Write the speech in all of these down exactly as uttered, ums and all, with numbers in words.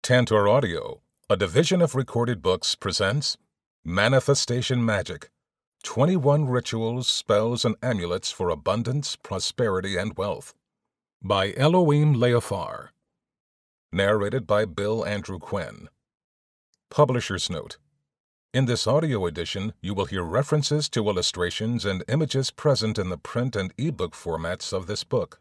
Tantor Audio, a division of Recorded Books, presents Manifestation Magic, twenty-one Rituals, Spells, and Amulets for Abundance, Prosperity, and Wealth, by Elhoim Leafar. Narrated by Bill Andrew Quinn. Publisher's Note: in this audio edition, you will hear references to illustrations and images present in the print and ebook formats of this book.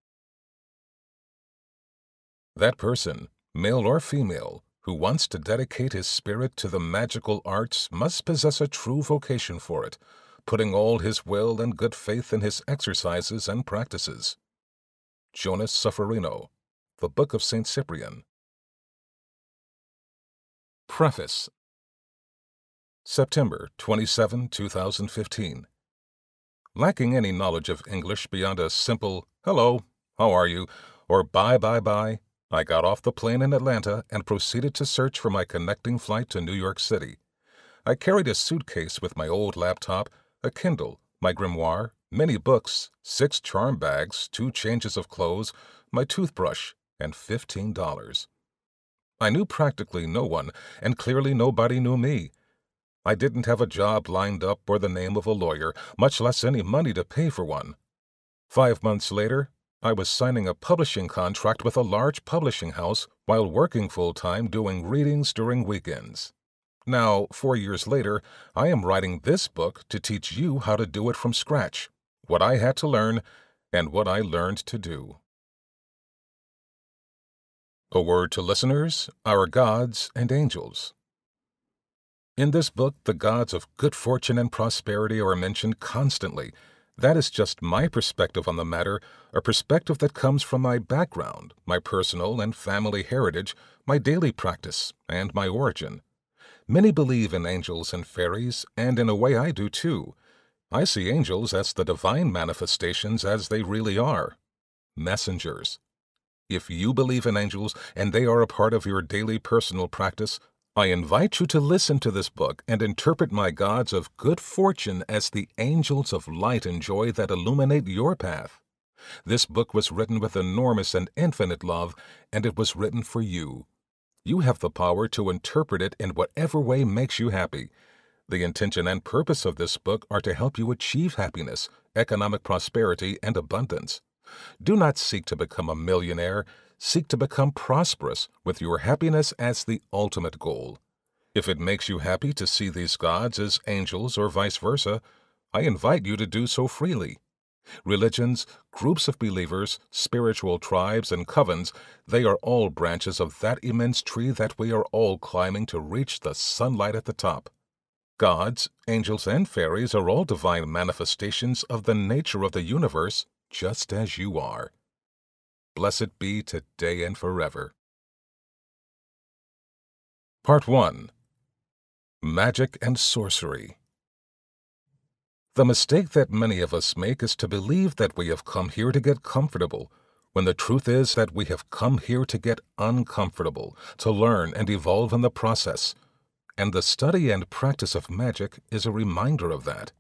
That person, male or female, who wants to dedicate his spirit to the magical arts must possess a true vocation for it, putting all his will and good faith in his exercises and practices. Jonas Sufferino, The Book of Saint Cyprian. Preface. September twenty-seventh, two thousand fifteen. Lacking any knowledge of English beyond a simple "Hello, how are you?" or "Bye, bye, bye," I got off the plane in Atlanta and proceeded to search for my connecting flight to New York City. I carried a suitcase with my old laptop, a Kindle, my grimoire, many books, six charm bags, two changes of clothes, my toothbrush, and fifteen dollars. I knew practically no one, and clearly nobody knew me. I didn't have a job lined up or the name of a lawyer, much less any money to pay for one. Five months later, I was signing a publishing contract with a large publishing house while working full-time doing readings during weekends. Now, four years later, I am writing this book to teach you how to do it from scratch, what I had to learn, and what I learned to do. A word to listeners, our gods and angels. In this book, the gods of good fortune and prosperity are mentioned constantly. That is just my perspective on the matter, a perspective that comes from my background, my personal and family heritage, my daily practice, and my origin. Many believe in angels and fairies, and in a way I do too. I see angels as the divine manifestations as they really are, messengers. If you believe in angels and they are a part of your daily personal practice, I invite you to listen to this book and interpret my gods of good fortune as the angels of light and joy that illuminate your path. This book was written with enormous and infinite love, and it was written for you. You have the power to interpret it in whatever way makes you happy. The intention and purpose of this book are to help you achieve happiness, economic prosperity, and abundance. Do not seek to become a millionaire. Seek to become prosperous with your happiness as the ultimate goal. If it makes you happy to see these gods as angels or vice versa, I invite you to do so freely. Religions, groups of believers, spiritual tribes, and covens, they are all branches of that immense tree that we are all climbing to reach the sunlight at the top. Gods, angels, and fairies are all divine manifestations of the nature of the universe, just as you are. Blessed be today and forever. Part one. Magic and Sorcery. The mistake that many of us make is to believe that we have come here to get comfortable, when the truth is that we have come here to get uncomfortable, to learn and evolve in the process, and the study and practice of magic is a reminder of that.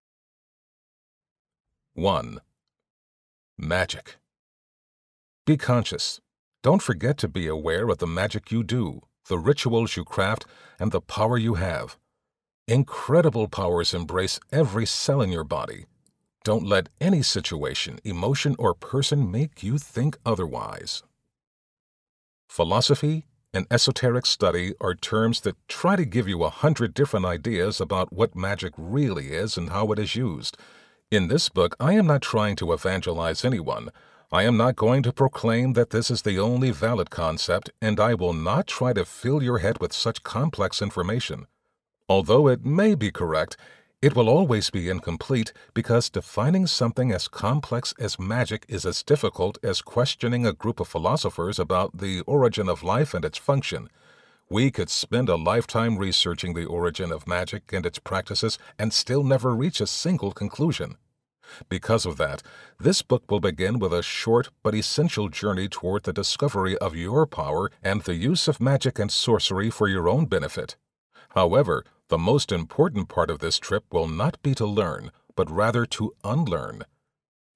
one. Magic. Be conscious. Don't forget to be aware of the magic you do, the rituals you craft, and the power you have. Incredible powers embrace every cell in your body. Don't let any situation, emotion, or person make you think otherwise. Philosophy and esoteric study are terms that try to give you a hundred different ideas about what magic really is and how it is used. In this book, I am not trying to evangelize anyone. I am not going to proclaim that this is the only valid concept, and I will not try to fill your head with such complex information. Although it may be correct, it will always be incomplete because defining something as complex as magic is as difficult as questioning a group of philosophers about the origin of life and its function. We could spend a lifetime researching the origin of magic and its practices and still never reach a single conclusion. Because of that, this book will begin with a short but essential journey toward the discovery of your power and the use of magic and sorcery for your own benefit. However, the most important part of this trip will not be to learn, but rather to unlearn.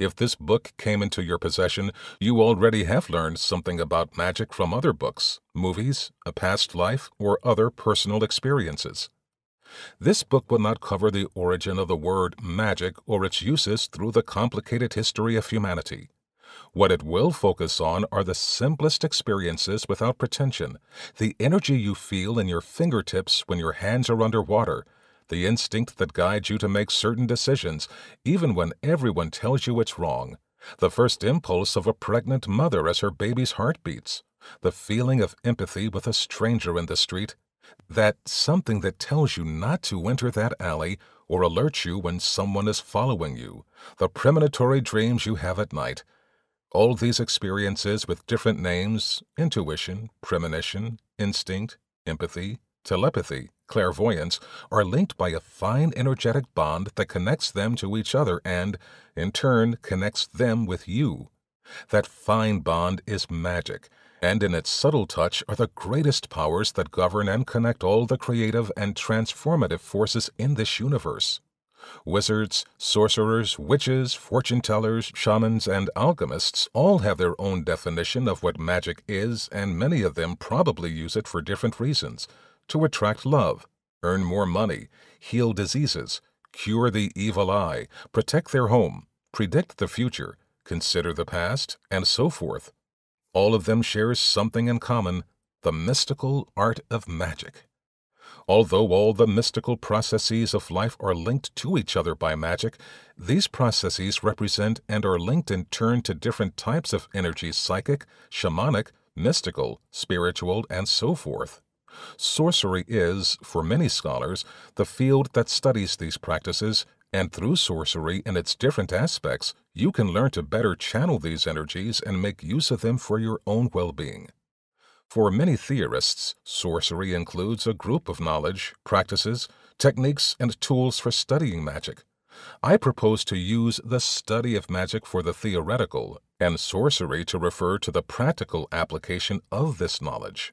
If this book came into your possession, you already have learned something about magic from other books, movies, a past life, or other personal experiences. This book will not cover the origin of the word magic or its uses through the complicated history of humanity. What it will focus on are the simplest experiences without pretension, the energy you feel in your fingertips when your hands are underwater, the instinct that guides you to make certain decisions, even when everyone tells you it's wrong, the first impulse of a pregnant mother as her baby's heart beats, the feeling of empathy with a stranger in the street, that something that tells you not to enter that alley or alerts you when someone is following you, the premonitory dreams you have at night. All these experiences with different names, intuition, premonition, instinct, empathy, telepathy, clairvoyance, are linked by a fine energetic bond that connects them to each other and, in turn, connects them with you. That fine bond is magic, and in its subtle touch are the greatest powers that govern and connect all the creative and transformative forces in this universe. Wizards, sorcerers, witches, fortune-tellers, shamans, and alchemists all have their own definition of what magic is, and many of them probably use it for different reasons: to attract love, earn more money, heal diseases, cure the evil eye, protect their home, predict the future, consider the past, and so forth. All of them share something in common: the mystical art of magic. Although all the mystical processes of life are linked to each other by magic, these processes represent and are linked in turn to different types of energies: psychic, shamanic, mystical, spiritual, and so forth. Sorcery is, for many scholars, the field that studies these practices, and through sorcery in its different aspects, you can learn to better channel these energies and make use of them for your own well-being. For many theorists, sorcery includes a group of knowledge, practices, techniques, and tools for studying magic. I propose to use the study of magic for the theoretical, and sorcery to refer to the practical application of this knowledge.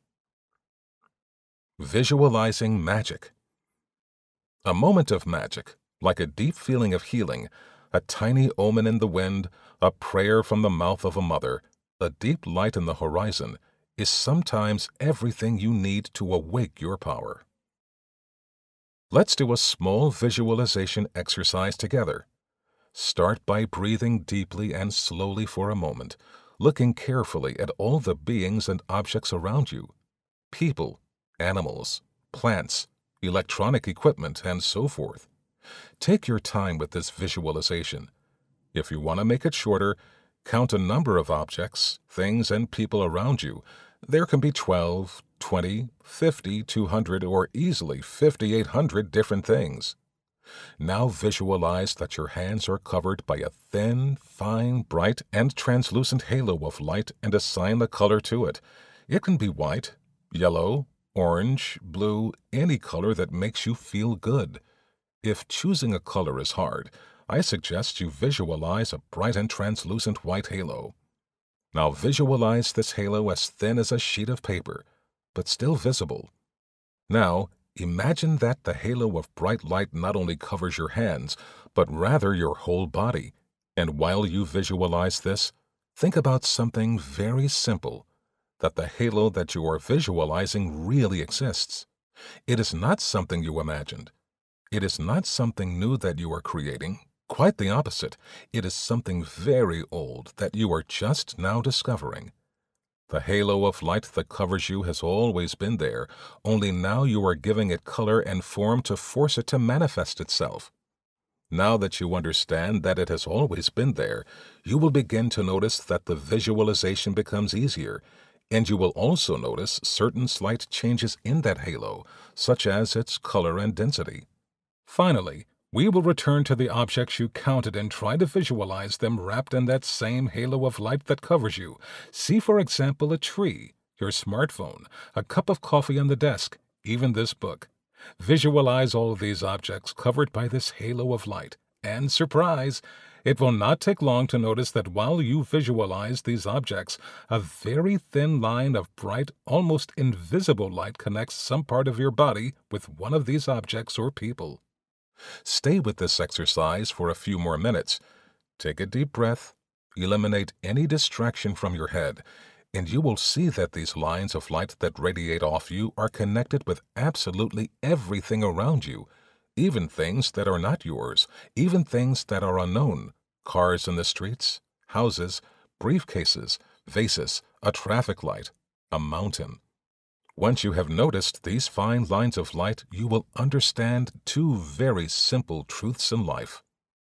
Visualizing magic. A moment of magic, like a deep feeling of healing, a tiny omen in the wind, a prayer from the mouth of a mother, a deep light in the horizon, is sometimes everything you need to awake your power. Let's do a small visualization exercise together. Start by breathing deeply and slowly for a moment, looking carefully at all the beings and objects around you: people, animals, plants, electronic equipment, and so forth. Take your time with this visualization. If you want to make it shorter, count a number of objects, things, and people around you. There can be twelve, twenty, fifty, two hundred, or easily fifty-eight hundred different things. Now visualize that your hands are covered by a thin, fine, bright, and translucent halo of light, and assign a color to it. It can be white, yellow, orange, blue, any color that makes you feel good. If choosing a color is hard, I suggest you visualize a bright and translucent white halo. Now visualize this halo as thin as a sheet of paper, but still visible. Now imagine that the halo of bright light not only covers your hands, but rather your whole body. And while you visualize this, think about something very simple: that the halo that you are visualizing really exists. It is not something you imagined. It is not something new that you are creating. Quite the opposite. It is something very old that you are just now discovering. The halo of light that covers you has always been there, only now you are giving it color and form to force it to manifest itself. Now that you understand that it has always been there, you will begin to notice that the visualization becomes easier, and you will also notice certain slight changes in that halo, such as its color and density. Finally, we will return to the objects you counted and try to visualize them wrapped in that same halo of light that covers you. See, for example, a tree, your smartphone, a cup of coffee on the desk, even this book. Visualize all these objects covered by this halo of light, and surprise! It will not take long to notice that while you visualize these objects, a very thin line of bright, almost invisible light connects some part of your body with one of these objects or people. Stay with this exercise for a few more minutes. Take a deep breath, eliminate any distraction from your head, and you will see that these lines of light that radiate off you are connected with absolutely everything around you, even things that are not yours, even things that are unknown, cars in the streets, houses, briefcases, vases, a traffic light, a mountain. Once you have noticed these fine lines of light, you will understand two very simple truths in life.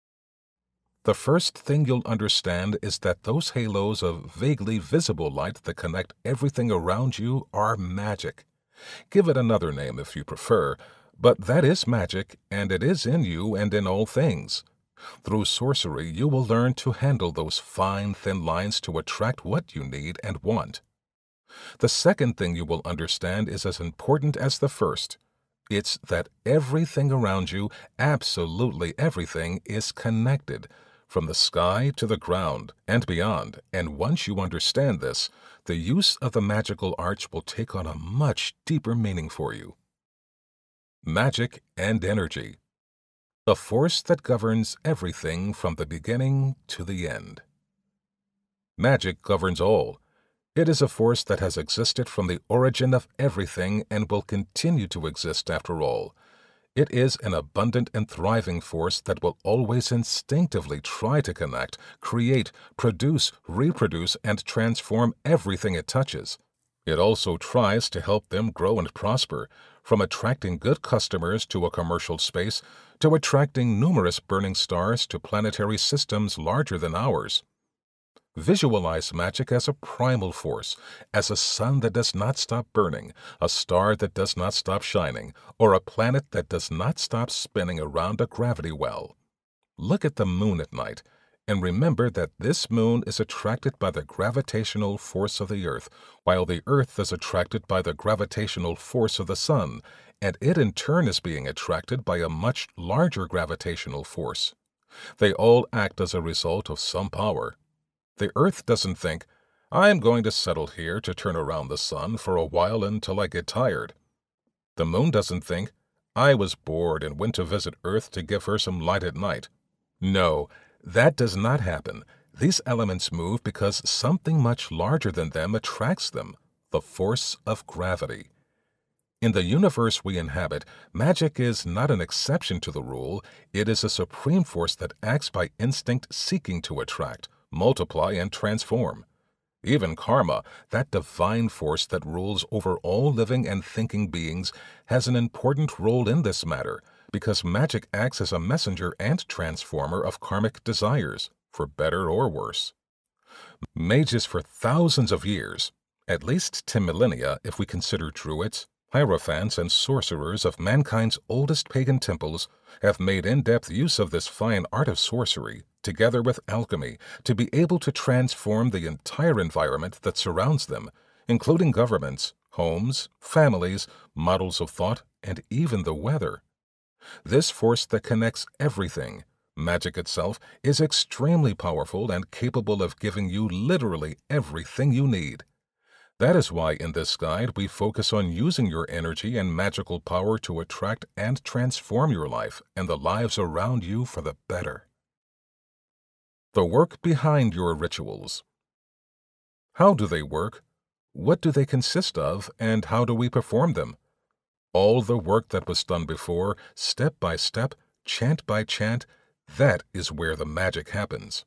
The first thing you'll understand is that those halos of vaguely visible light that connect everything around you are magic. Give it another name if you prefer, but that is magic, and it is in you and in all things. Through sorcery, you will learn to handle those fine, thin lines to attract what you need and want. The second thing you will understand is as important as the first. It's that everything around you, absolutely everything, is connected, from the sky to the ground and beyond, and once you understand this, the use of the magical arts will take on a much deeper meaning for you. Magic and energy. A force that governs everything from the beginning to the end. Magic governs all. It is a force that has existed from the origin of everything and will continue to exist after all. It is an abundant and thriving force that will always instinctively try to connect, create, produce, reproduce, and transform everything it touches. It also tries to help them grow and prosper, from attracting good customers to a commercial space, to attracting numerous burning stars to planetary systems larger than ours. Visualize magic as a primal force, as a sun that does not stop burning, a star that does not stop shining, or a planet that does not stop spinning around a gravity well. Look at the moon at night, and remember that this moon is attracted by the gravitational force of the Earth, while the Earth is attracted by the gravitational force of the sun, and it in turn is being attracted by a much larger gravitational force. They all act as a result of some power. The Earth doesn't think, I'm going to settle here to turn around the sun for a while until I get tired. The moon doesn't think, I was bored and went to visit Earth to give her some light at night. No, that does not happen. These elements move because something much larger than them attracts them, the force of gravity. In the universe we inhabit, magic is not an exception to the rule. It is a supreme force that acts by instinct, seeking to attract, multiply, and transform. Even karma, that divine force that rules over all living and thinking beings, has an important role in this matter, because magic acts as a messenger and transformer of karmic desires, for better or worse. Mages for thousands of years, at least ten millennia if we consider druids, hierophants, and sorcerers of mankind's oldest pagan temples, have made in-depth use of this fine art of sorcery, together with alchemy, to be able to transform the entire environment that surrounds them, including governments, homes, families, models of thought, and even the weather. This force that connects everything, magic itself, is extremely powerful and capable of giving you literally everything you need. That is why in this guide we focus on using your energy and magical power to attract and transform your life and the lives around you for the better. The work behind your rituals. How do they work? What do they consist of, and how do we perform them? All the work that was done before, step by step, chant by chant, that is where the magic happens.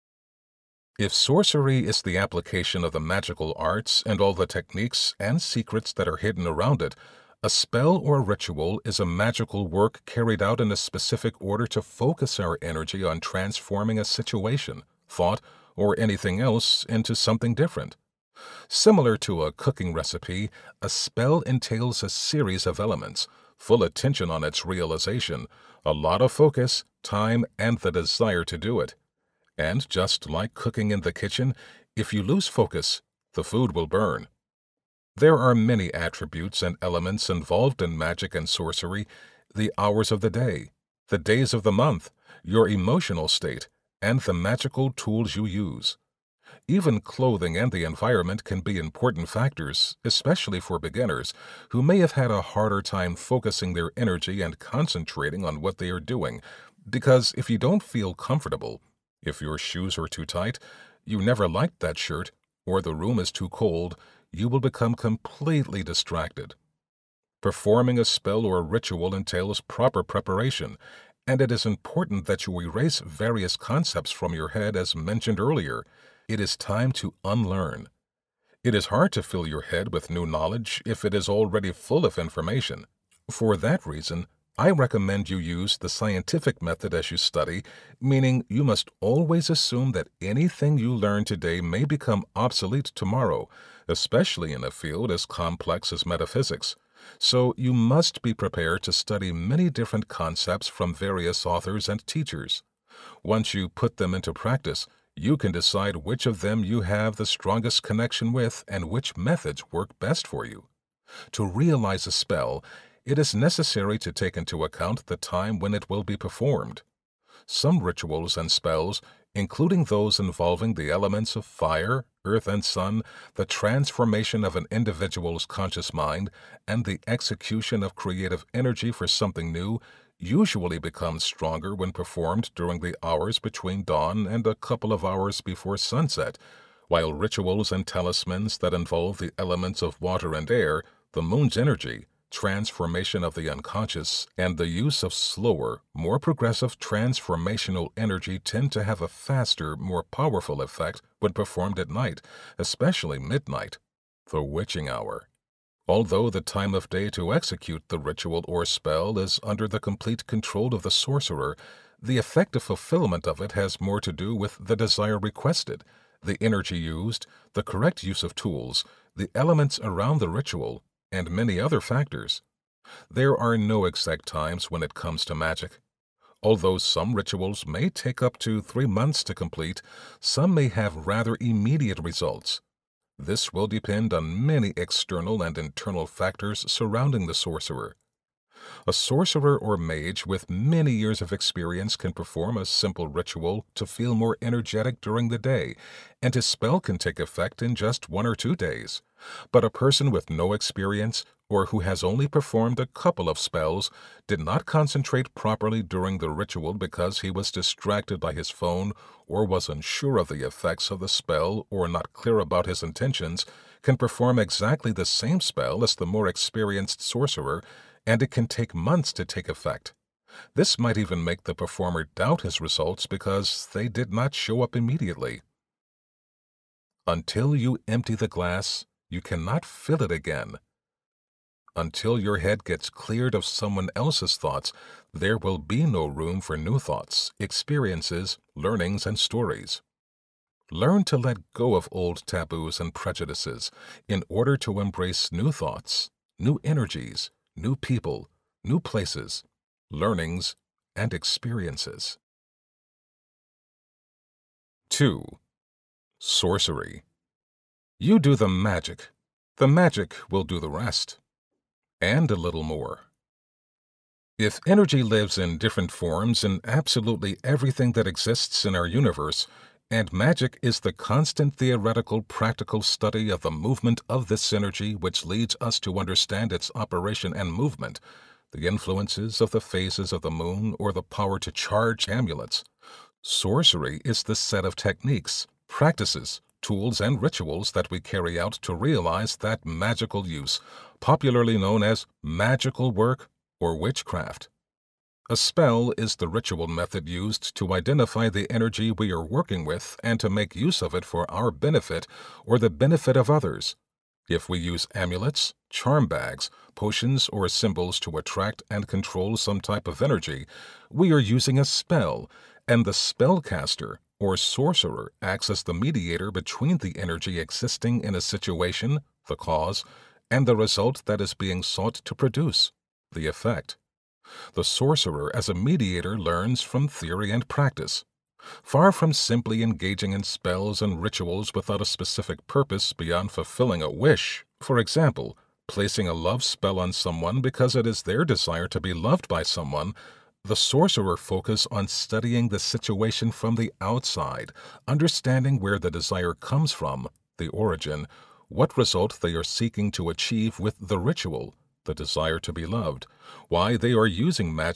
If sorcery is the application of the magical arts and all the techniques and secrets that are hidden around it, a spell or ritual is a magical work carried out in a specific order to focus our energy on transforming a situation, thought, or anything else into something different. Similar to a cooking recipe, a spell entails a series of elements, full attention on its realization, a lot of focus, time, and the desire to do it. And just like cooking in the kitchen, if you lose focus, the food will burn. There are many attributes and elements involved in magic and sorcery: the hours of the day, the days of the month, your emotional state, and the magical tools you use. Even clothing and the environment can be important factors, especially for beginners who may have had a harder time focusing their energy and concentrating on what they are doing, because if you don't feel comfortable, If your shoes are too tight, you never liked that shirt, or the room is too cold, you will become completely distracted. Performing a spell or ritual entails proper preparation, and it is important that you erase various concepts from your head as mentioned earlier. It is time to unlearn. It is hard to fill your head with new knowledge if it is already full of information. For that reason, I recommend you use the scientific method as you study, meaning you must always assume that anything you learn today may become obsolete tomorrow, especially in a field as complex as metaphysics. So you must be prepared to study many different concepts from various authors and teachers. Once you put them into practice, you can decide which of them you have the strongest connection with and which methods work best for you. To realize a spell, it is necessary to take into account the time when it will be performed. Some rituals and spells, including those involving the elements of fire, earth, and sun, the transformation of an individual's conscious mind, and the execution of creative energy for something new, usually become stronger when performed during the hours between dawn and a couple of hours before sunset, while rituals and talismans that involve the elements of water and air, the moon's energy, transformation of the unconscious, and the use of slower, more progressive transformational energy tend to have a faster, more powerful effect when performed at night, especially midnight, the witching hour. Although the time of day to execute the ritual or spell is under the complete control of the sorcerer, the effective fulfillment of it has more to do with the desire requested, the energy used, the correct use of tools, the elements around the ritual, and many other factors. There are no exact times when it comes to magic. Although some rituals may take up to three months to complete, some may have rather immediate results. This will depend on many external and internal factors surrounding the sorcerer. A sorcerer or mage with many years of experience can perform a simple ritual to feel more energetic during the day, and his spell can take effect in just one or two days. But a person with no experience, or who has only performed a couple of spells, did not concentrate properly during the ritual because he was distracted by his phone or was unsure of the effects of the spell or not clear about his intentions, can perform exactly the same spell as the more experienced sorcerer, and it can take months to take effect. This might even make the performer doubt his results because they did not show up immediately. Until you empty the glass, you cannot fill it again. Until your head gets cleared of someone else's thoughts, there will be no room for new thoughts, experiences, learnings, and stories. Learn to let go of old taboos and prejudices in order to embrace new thoughts, new energies, new people, new places, learnings, and experiences. two. Sorcery. You do the magic. The magic will do the rest. And a little more. If energy lives in different forms in absolutely everything that exists in our universe, and magic is the constant theoretical practical study of the movement of this energy which leads us to understand its operation and movement, the influences of the phases of the moon or the power to charge amulets, sorcery is the set of techniques, practices, tools, and rituals that we carry out to realize that magical use, popularly known as magical work or witchcraft. A spell is the ritual method used to identify the energy we are working with and to make use of it for our benefit or the benefit of others. If we use amulets, charm bags, potions, or symbols to attract and control some type of energy, we are using a spell, and the spellcaster or sorcerer acts as the mediator between the energy existing in a situation, the cause, and the result that is being sought to produce, the effect. The sorcerer as a mediator learns from theory and practice. Far from simply engaging in spells and rituals without a specific purpose beyond fulfilling a wish, for example, placing a love spell on someone because it is their desire to be loved by someone, the sorcerer focuses on studying the situation from the outside, understanding where the desire comes from, the origin, what result they are seeking to achieve with the ritual, the desire to be loved, why they are using magic,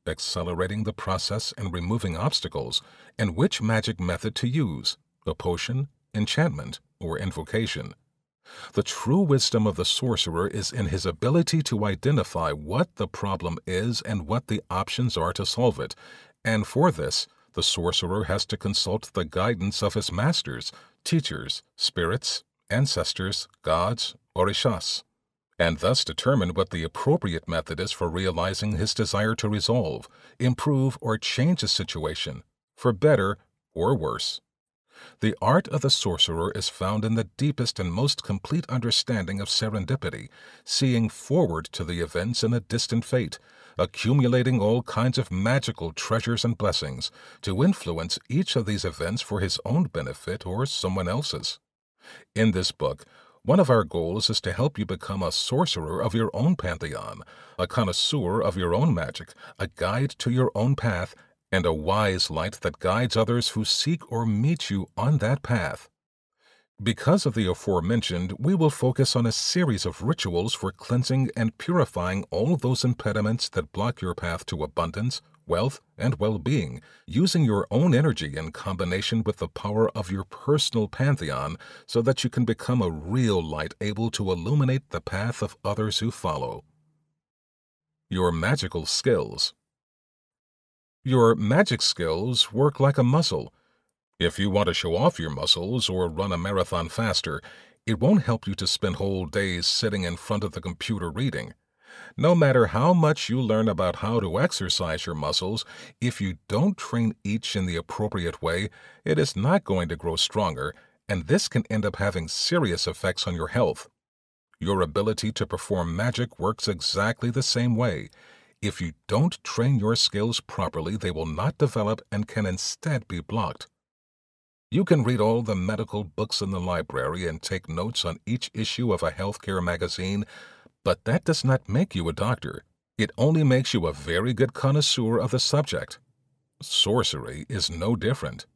accelerating the process and removing obstacles, and which magic method to use, a potion, enchantment, or invocation. The true wisdom of the sorcerer is in his ability to identify what the problem is and what the options are to solve it, and for this, the sorcerer has to consult the guidance of his masters, teachers, spirits, ancestors, gods, orishas, and thus determine what the appropriate method is for realizing his desire to resolve, improve, or change a situation, for better or worse. The art of the sorcerer is found in the deepest and most complete understanding of serendipity, seeing forward to the events in a distant fate, accumulating all kinds of magical treasures and blessings to influence each of these events for his own benefit or someone else's. In this book, one of our goals is to help you become a sorcerer of your own pantheon, a connoisseur of your own magic, a guide to your own path, and a wise light that guides others who seek or meet you on that path. Because of the aforementioned, we will focus on a series of rituals for cleansing and purifying all those impediments that block your path to abundance, wealth, and well-being, using your own energy in combination with the power of your personal pantheon so that you can become a real light able to illuminate the path of others who follow. Your magical skills. Your magic skills work like a muscle. If you want to show off your muscles or run a marathon faster, it won't help you to spend whole days sitting in front of the computer reading. No matter how much you learn about how to exercise your muscles, if you don't train each in the appropriate way, it is not going to grow stronger, and this can end up having serious effects on your health. Your ability to perform magic works exactly the same way. If you don't train your skills properly, they will not develop and can instead be blocked. You can read all the medical books in the library and take notes on each issue of a healthcare magazine, but that does not make you a doctor. It only makes you a very good connoisseur of the subject. Sorcery is no different.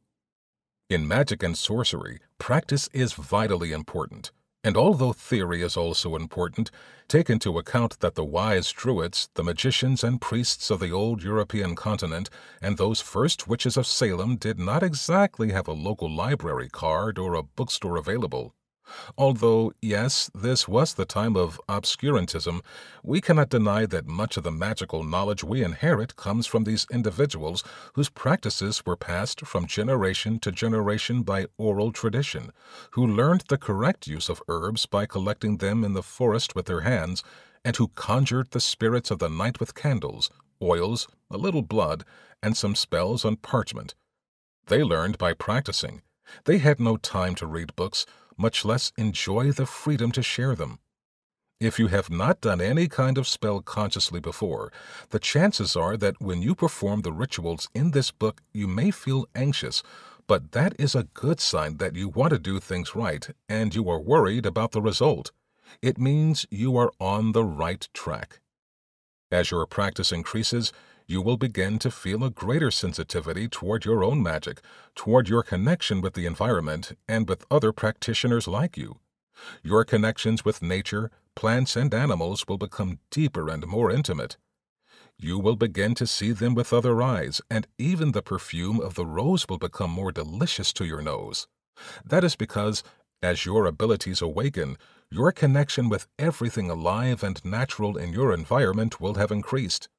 In magic and sorcery, practice is vitally important. And although theory is also important, take into account that the wise druids, the magicians and priests of the old European continent, and those first witches of Salem did not exactly have a local library card or a bookstore available. Although, yes, this was the time of obscurantism, we cannot deny that much of the magical knowledge we inherit comes from these individuals whose practices were passed from generation to generation by oral tradition, who learned the correct use of herbs by collecting them in the forest with their hands, and who conjured the spirits of the night with candles, oils, a little blood, and some spells on parchment. They learned by practicing. They had no time to read books, much less enjoy the freedom to share them. If you have not done any kind of spell consciously before, the chances are that when you perform the rituals in this book you may feel anxious, but that is a good sign that you want to do things right and you are worried about the result. It means you are on the right track. As your practice increases, you will begin to feel a greater sensitivity toward your own magic, toward your connection with the environment, and with other practitioners like you. Your connections with nature, plants, and animals will become deeper and more intimate. You will begin to see them with other eyes, and even the perfume of the rose will become more delicious to your nose. That is because, as your abilities awaken, your connection with everything alive and natural in your environment will have increased.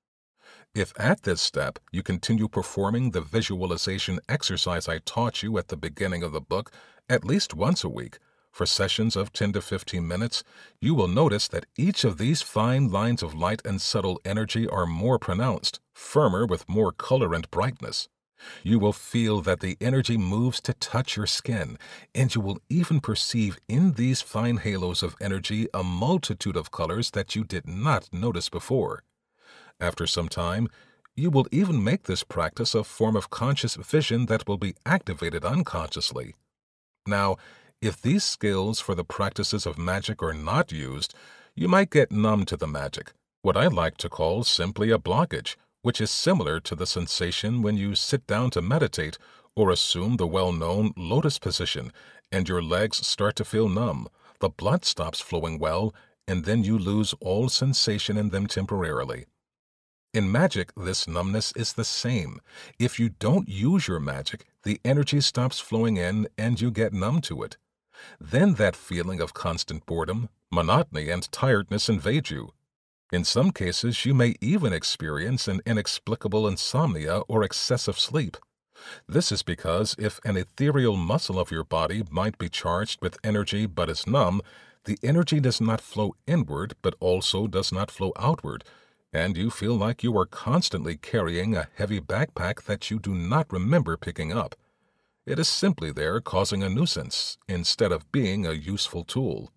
If at this step you continue performing the visualization exercise I taught you at the beginning of the book at least once a week, for sessions of ten to fifteen minutes, you will notice that each of these fine lines of light and subtle energy are more pronounced, firmer with more color and brightness. You will feel that the energy moves to touch your skin, and you will even perceive in these fine halos of energy a multitude of colors that you did not notice before. After some time, you will even make this practice a form of conscious vision that will be activated unconsciously. Now, if these skills for the practices of magic are not used, you might get numb to the magic, what I like to call simply a blockage, which is similar to the sensation when you sit down to meditate or assume the well-known lotus position and your legs start to feel numb, the blood stops flowing well, and then you lose all sensation in them temporarily. In magic, this numbness is the same. If you don't use your magic, the energy stops flowing in and you get numb to it. Then that feeling of constant boredom, monotony, and tiredness invade you. In some cases, you may even experience an inexplicable insomnia or excessive sleep. This is because if an ethereal muscle of your body might be charged with energy but is numb, the energy does not flow inward but also does not flow outward, and you feel like you are constantly carrying a heavy backpack that you do not remember picking up. It is simply there causing a nuisance instead of being a useful tool.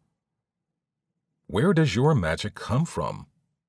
Where does your magic come from?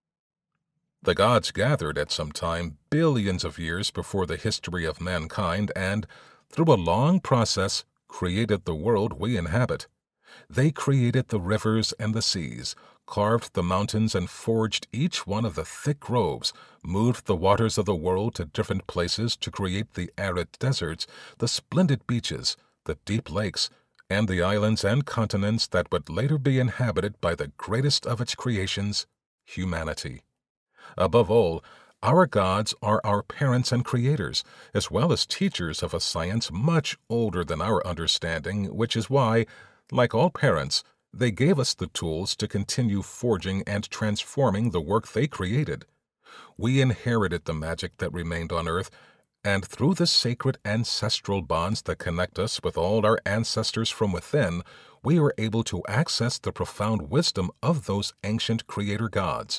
The gods gathered at some time billions of years before the history of mankind and, through a long process, created the world we inhabit. They created the rivers and the seas, carved the mountains and forged each one of the thick groves, moved the waters of the world to different places to create the arid deserts, the splendid beaches, the deep lakes, and the islands and continents that would later be inhabited by the greatest of its creations, humanity. Above all, our gods are our parents and creators, as well as teachers of a science much older than our understanding, which is why, like all parents, they gave us the tools to continue forging and transforming the work they created. We inherited the magic that remained on earth, and through the sacred ancestral bonds that connect us with all our ancestors from within, we are able to access the profound wisdom of those ancient creator gods.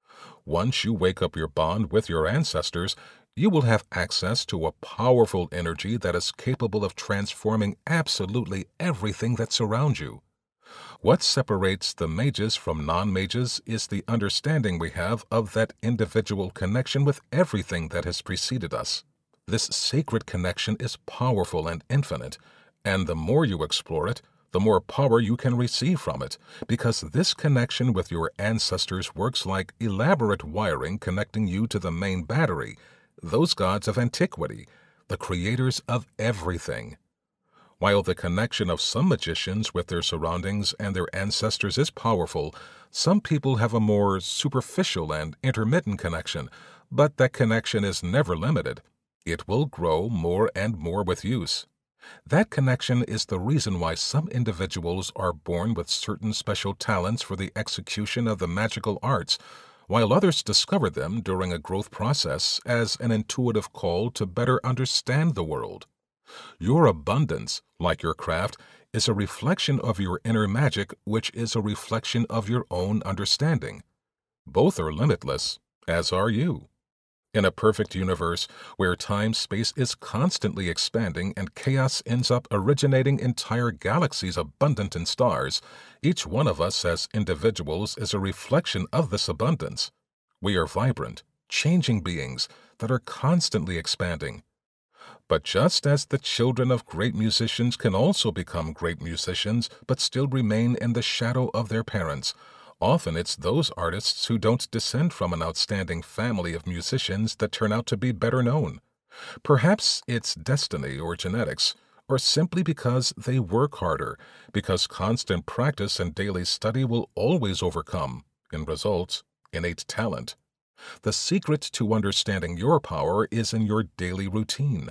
Once you wake up your bond with your ancestors, you will have access to a powerful energy that is capable of transforming absolutely everything that surrounds you. What separates the mages from non-mages is the understanding we have of that individual connection with everything that has preceded us. This sacred connection is powerful and infinite, and the more you explore it, the more power you can receive from it, because this connection with your ancestors works like elaborate wiring connecting you to the main battery, those gods of antiquity, the creators of everything. While the connection of some magicians with their surroundings and their ancestors is powerful, some people have a more superficial and intermittent connection, but that connection is never limited. It will grow more and more with use. That connection is the reason why some individuals are born with certain special talents for the execution of the magical arts, while others discover them during a growth process as an intuitive call to better understand the world. Your abundance, like your craft, is a reflection of your inner magic, which is a reflection of your own understanding. Both are limitless, as are you. In a perfect universe where time-space is constantly expanding and chaos ends up originating entire galaxies abundant in stars, each one of us as individuals is a reflection of this abundance. We are vibrant, changing beings that are constantly expanding. But just as the children of great musicians can also become great musicians but still remain in the shadow of their parents, often it's those artists who don't descend from an outstanding family of musicians that turn out to be better known. Perhaps it's destiny or genetics, or simply because they work harder, because constant practice and daily study will always overcome, in results, innate talent. The secret to understanding your power is in your daily routine.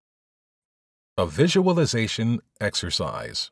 A visualization exercise.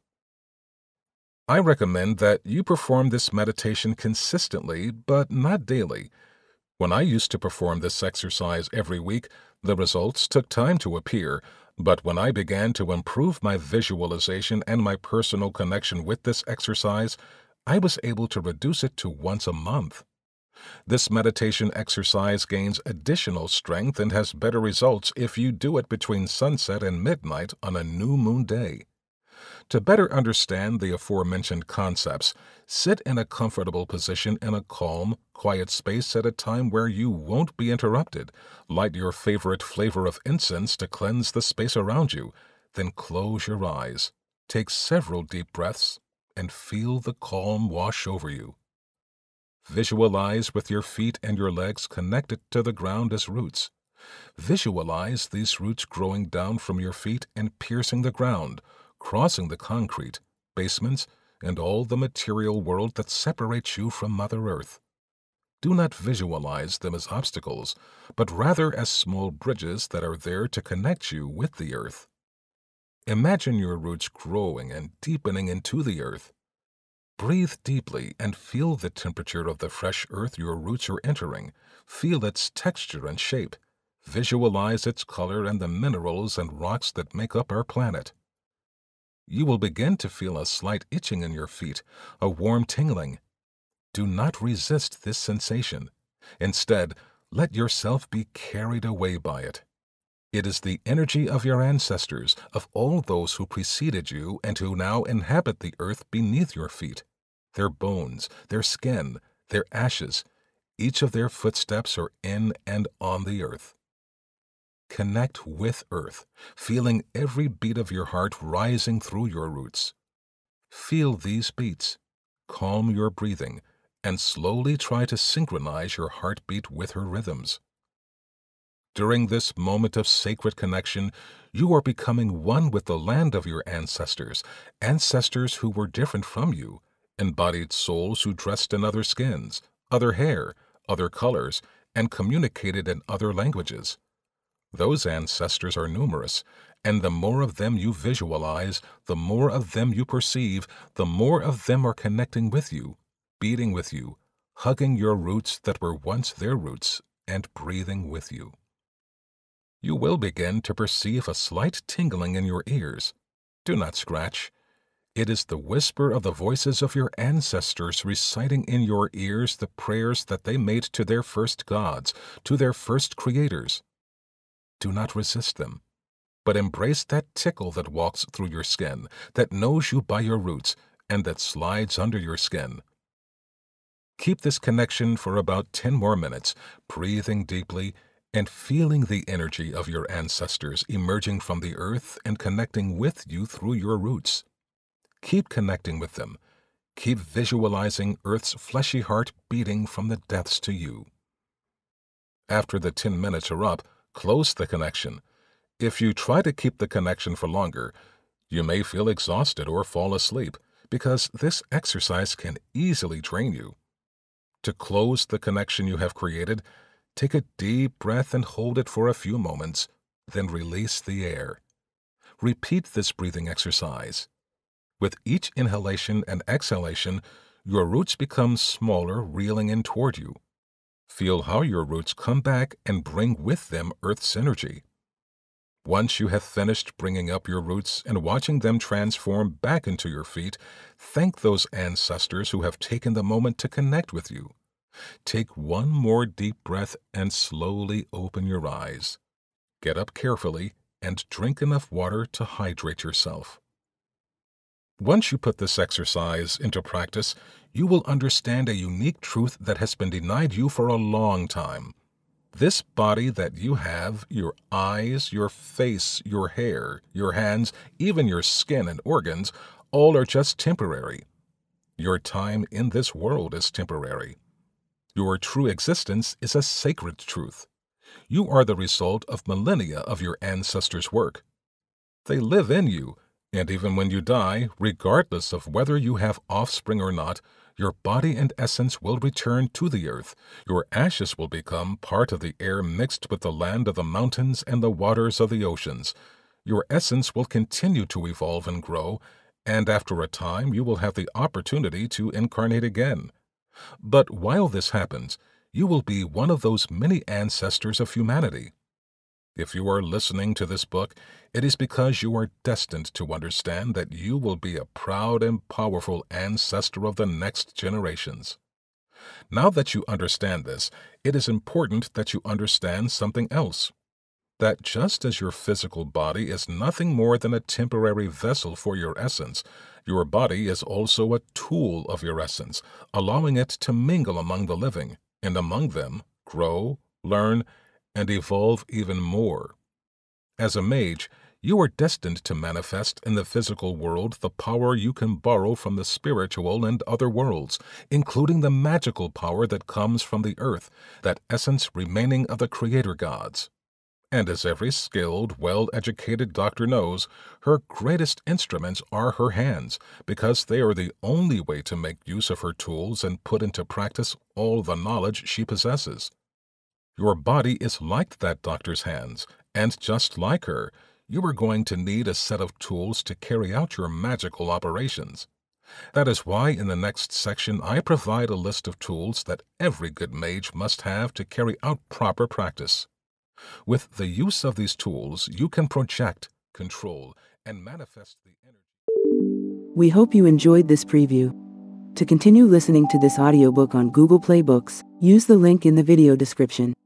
I recommend that you perform this meditation consistently, but not daily. When I used to perform this exercise every week, the results took time to appear, but when I began to improve my visualization and my personal connection with this exercise, I was able to reduce it to once a month. This meditation exercise gains additional strength and has better results if you do it between sunset and midnight on a new moon day. To better understand the aforementioned concepts, sit in a comfortable position in a calm, quiet space at a time where you won't be interrupted. Light your favorite flavor of incense to cleanse the space around you. Then close your eyes, take several deep breaths, and feel the calm wash over you. Visualize with your feet and your legs connected to the ground as roots. Visualize these roots growing down from your feet and piercing the ground, crossing the concrete, basements, and all the material world that separates you from Mother Earth. Do not visualize them as obstacles, but rather as small bridges that are there to connect you with the earth. Imagine your roots growing and deepening into the earth. Breathe deeply and feel the temperature of the fresh earth your roots are entering. Feel its texture and shape. Visualize its color and the minerals and rocks that make up our planet. You will begin to feel a slight itching in your feet, a warm tingling. Do not resist this sensation. Instead, let yourself be carried away by it. It is the energy of your ancestors, of all those who preceded you and who now inhabit the earth beneath your feet. Their bones, their skin, their ashes, each of their footsteps are in and on the earth. Connect with earth, feeling every beat of your heart rising through your roots. Feel these beats, calm your breathing, and slowly try to synchronize your heartbeat with her rhythms. During this moment of sacred connection, you are becoming one with the land of your ancestors, ancestors who were different from you, embodied souls who dressed in other skins, other hair, other colors, and communicated in other languages. Those ancestors are numerous, and the more of them you visualize, the more of them you perceive, the more of them are connecting with you, beating with you, hugging your roots that were once their roots, and breathing with you. You will begin to perceive a slight tingling in your ears. Do not scratch. It is the whisper of the voices of your ancestors reciting in your ears the prayers that they made to their first gods, to their first creators. Do not resist them, but embrace that tickle that walks through your skin, that knows you by your roots, and that slides under your skin. Keep this connection for about ten more minutes, breathing deeply and feeling the energy of your ancestors emerging from the earth and connecting with you through your roots. Keep connecting with them. Keep visualizing Earth's fleshy heart beating from the depths to you. After the ten minutes are up, close the connection. If you try to keep the connection for longer, you may feel exhausted or fall asleep, because this exercise can easily drain you. To close the connection you have created, take a deep breath and hold it for a few moments, then release the air. Repeat this breathing exercise. With each inhalation and exhalation, your roots become smaller, reeling in toward you. Feel how your roots come back and bring with them Earth's energy. Once you have finished bringing up your roots and watching them transform back into your feet, thank those ancestors who have taken the moment to connect with you. Take one more deep breath and slowly open your eyes. Get up carefully and drink enough water to hydrate yourself. Once you put this exercise into practice, you will understand a unique truth that has been denied you for a long time. This body that you have, your eyes, your face, your hair, your hands, even your skin and organs, all are just temporary. Your time in this world is temporary. Your true existence is a sacred truth. You are the result of millennia of your ancestors' work. They live in you, and even when you die, regardless of whether you have offspring or not, your body and essence will return to the earth. Your ashes will become part of the air mixed with the land of the mountains and the waters of the oceans. Your essence will continue to evolve and grow, and after a time you will have the opportunity to incarnate again. But while this happens, you will be one of those many ancestors of humanity. If you are listening to this book, it is because you are destined to understand that you will be a proud and powerful ancestor of the next generations. Now that you understand this, it is important that you understand something else. That just as your physical body is nothing more than a temporary vessel for your essence, your body is also a tool of your essence, allowing it to mingle among the living, and among them grow, learn, and evolve even more. As a mage, you are destined to manifest in the physical world the power you can borrow from the spiritual and other worlds, including the magical power that comes from the earth, that essence remaining of the creator gods. And as every skilled, well-educated doctor knows, her greatest instruments are her hands, because they are the only way to make use of her tools and put into practice all the knowledge she possesses. Your body is like that doctor's hands, and just like her, you are going to need a set of tools to carry out your magical operations. That is why in the next section I provide a list of tools that every good mage must have to carry out proper practice. With the use of these tools, you can project, control, and manifest the energy. We hope you enjoyed this preview. To continue listening to this audiobook on Google Play Books, use the link in the video description.